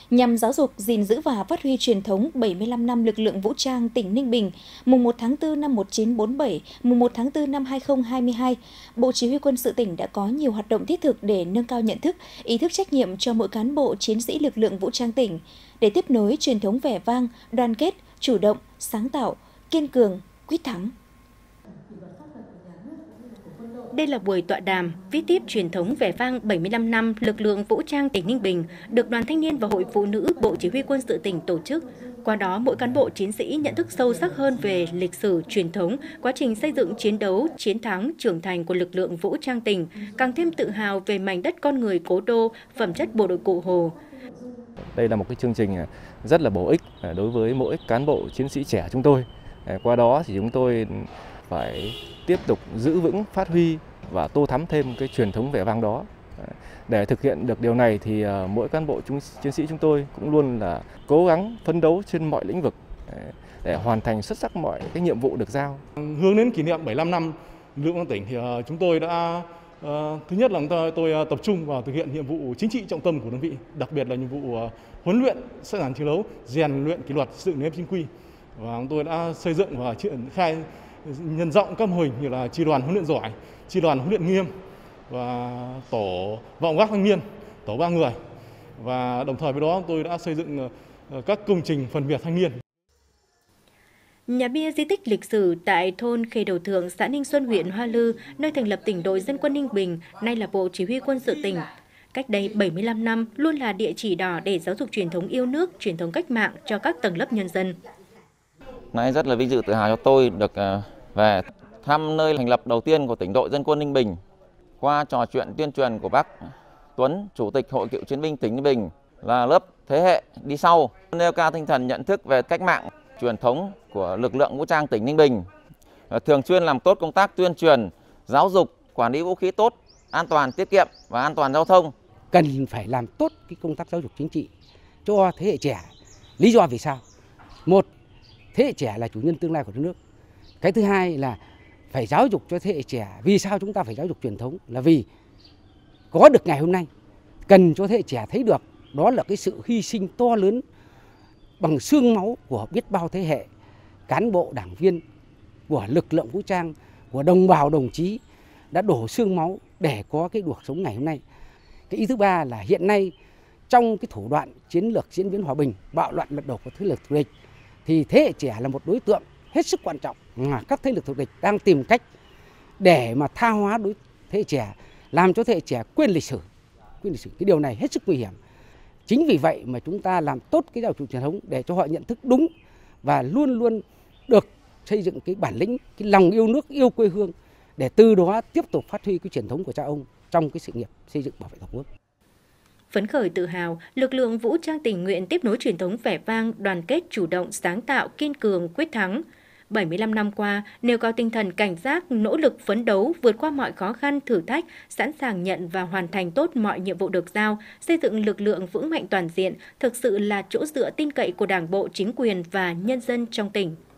nhằm giáo dục, gìn giữ và phát huy truyền thống 75 năm lực lượng vũ trang tỉnh Ninh Bình, mùng 1 tháng 4 năm 1947, mùng 1 tháng 4 năm 2022, Bộ Chỉ huy Quân sự tỉnh đã có nhiều hoạt động thiết thực để nâng cao nhận thức, ý thức trách nhiệm cho mỗi cán bộ chiến sĩ lực lượng vũ trang tỉnh, để tiếp nối truyền thống vẻ vang, đoàn kết, chủ động, sáng tạo, kiên cường, quyết thắng. Đây là buổi tọa đàm viết tiếp truyền thống vẻ vang 75 năm lực lượng vũ trang tỉnh Ninh Bình được Đoàn Thanh niên và Hội Phụ nữ Bộ Chỉ huy Quân sự tỉnh tổ chức. Qua đó, mỗi cán bộ chiến sĩ nhận thức sâu sắc hơn về lịch sử, truyền thống, quá trình xây dựng chiến đấu, chiến thắng, trưởng thành của lực lượng vũ trang tỉnh, càng thêm tự hào về mảnh đất con người cố đô, phẩm chất bộ đội Cụ Hồ. Đây là một cái chương trình rất là bổ ích đối với mỗi cán bộ chiến sĩ trẻ chúng tôi. Qua đó thì chúng tôi phải tiếp tục giữ vững, phát huy và tô thắm thêm cái truyền thống vẻ vang đó. Để thực hiện được điều này thì mỗi cán bộ chiến sĩ chúng tôi cũng luôn là cố gắng phấn đấu trên mọi lĩnh vực để hoàn thành xuất sắc mọi cái nhiệm vụ được giao. Hướng đến kỷ niệm 75 năm lực lượng công an tỉnh thì chúng tôi đã thứ nhất là tôi tập trung vào thực hiện nhiệm vụ chính trị trọng tâm của đơn vị, đặc biệt là nhiệm vụ huấn luyện sẵn sàng chiến đấu, rèn luyện kỷ luật, xây dựng nếp chính quy, và chúng tôi đã xây dựng và triển khai nhân rộng các mô hình như là chi đoàn huấn luyện giỏi, chi đoàn huấn luyện nghiêm và tổ vọng gác thanh niên, tổ 3 người, và đồng thời với đó tôi đã xây dựng các công trình phần việc thanh niên. Nhà bia di tích lịch sử tại thôn Khê Đầu Thượng, xã Ninh Xuân, huyện Hoa Lư, nơi thành lập tỉnh đội Dân quân Ninh Bình, nay là Bộ Chỉ huy Quân sự tỉnh. Cách đây 75 năm, luôn là địa chỉ đỏ để giáo dục truyền thống yêu nước, truyền thống cách mạng cho các tầng lớp nhân dân. Nay rất là vinh dự tự hào cho tôi được về thăm nơi thành lập đầu tiên của tỉnh đội Dân quân Ninh Bình. Qua trò chuyện tuyên truyền của bác Tuấn, Chủ tịch Hội Cựu chiến binh tỉnh Ninh Bình, là lớp thế hệ đi sau nêu cao tinh thần nhận thức về cách mạng truyền thống của lực lượng vũ trang tỉnh Ninh Bình, thường xuyên làm tốt công tác tuyên truyền, giáo dục, quản lý vũ khí tốt, an toàn, tiết kiệm và an toàn giao thông. Cần phải làm tốt cái công tác giáo dục chính trị cho thế hệ trẻ. Lý do vì sao? Một, thế hệ trẻ là chủ nhân tương lai của đất nước. Cái thứ hai là phải giáo dục cho thế hệ trẻ. Vì sao chúng ta phải giáo dục truyền thống? Là vì có được ngày hôm nay, cần cho thế hệ trẻ thấy được đó là cái sự hy sinh to lớn bằng xương máu của biết bao thế hệ cán bộ, đảng viên, của lực lượng vũ trang, của đồng bào đồng chí đã đổ xương máu để có cái cuộc sống ngày hôm nay. Cái ý thứ ba là hiện nay trong cái thủ đoạn chiến lược diễn biến hòa bình, bạo loạn lật đổ của thế lực thù địch, thì thế hệ trẻ là một đối tượng hết sức quan trọng mà các thế lực thù địch đang tìm cách để mà tha hóa thế hệ trẻ, làm cho thế hệ trẻ quên lịch sử. Cái điều này hết sức nguy hiểm. Chính vì vậy mà chúng ta làm tốt cái giáo dục truyền thống để cho họ nhận thức đúng và luôn luôn được xây dựng cái bản lĩnh, cái lòng yêu nước, yêu quê hương, để từ đó tiếp tục phát huy cái truyền thống của cha ông trong cái sự nghiệp xây dựng bảo vệ Tổ quốc. Phấn khởi tự hào, lực lượng vũ trang tình nguyện tiếp nối truyền thống vẻ vang, đoàn kết, chủ động, sáng tạo, kiên cường, quyết thắng. 75 năm qua, nêu cao tinh thần cảnh giác, nỗ lực phấn đấu, vượt qua mọi khó khăn, thử thách, sẵn sàng nhận và hoàn thành tốt mọi nhiệm vụ được giao, xây dựng lực lượng vững mạnh toàn diện, thực sự là chỗ dựa tin cậy của Đảng bộ, chính quyền và nhân dân trong tỉnh.